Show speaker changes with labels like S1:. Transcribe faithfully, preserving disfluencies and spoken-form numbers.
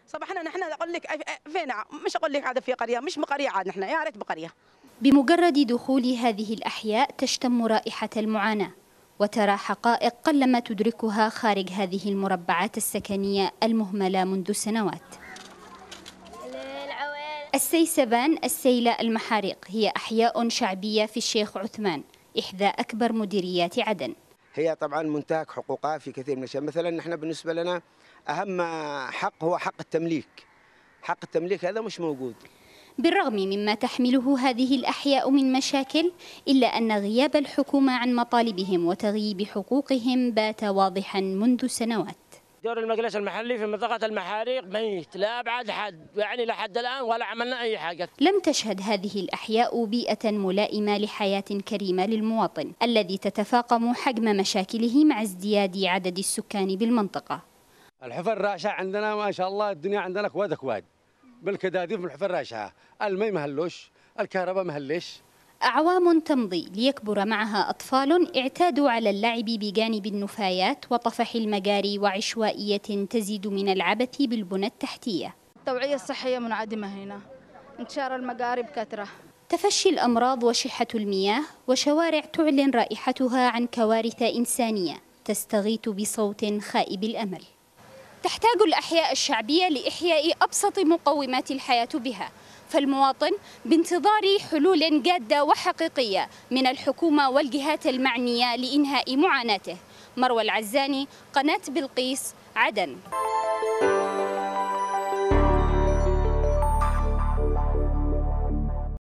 S1: صباحنا نحن اقول لك فين، مش اقول لك هذا في قريه، مش بقريه عاد، نحن يا ريت بقريه.
S2: بمجرد دخول هذه الأحياء تشتم رائحة المعاناة، وترى حقائق قلما تدركها خارج هذه المربعات السكنية المهملة منذ سنوات. السيسبان، السيلة، المحاريق هي أحياء شعبية في الشيخ عثمان، إحدى أكبر مديريات عدن.
S3: هي طبعا منتهك حقوقها في كثير من الأشياء. مثلا نحن بالنسبة لنا أهم حق هو حق التمليك. حق التمليك هذا مش موجود.
S2: بالرغم مما تحمله هذه الأحياء من مشاكل، إلا أن غياب الحكومة عن مطالبهم وتغييب حقوقهم بات واضحا منذ سنوات.
S4: دور المجلس المحلي في منطقة المحاريق ميت، لا أبعد حد، يعني لحد الآن ولا عملنا أي حاجة.
S2: لم تشهد هذه الأحياء بيئة ملائمة لحياة كريمة للمواطن الذي تتفاقم حجم مشاكله مع ازدياد عدد السكان بالمنطقة.
S5: الحفر الراشة عندنا ما شاء الله، الدنيا عندنا كواد كواد بالكداديف من الحفر الراشة، المي مهلوش، الكهرباء مهلش.
S2: أعوام تمضي ليكبر معها أطفال اعتادوا على اللعب بجانب النفايات وطفح المجاري وعشوائية تزيد من العبث بالبنى التحتية.
S6: التوعية الصحية منعدمة هنا، انتشار المجاري بكثرة،
S2: تفشي الأمراض وشحة المياه، وشوارع تعلن رائحتها عن كوارث إنسانية تستغيث بصوت خائب الأمل. تحتاج الأحياء الشعبية لإحياء أبسط مقومات الحياة بها، فالمواطن بانتظار حلول جادة وحقيقية من الحكومة والجهات المعنية لإنهاء معاناته. مروى العزاني، قناة بلقيس، عدن.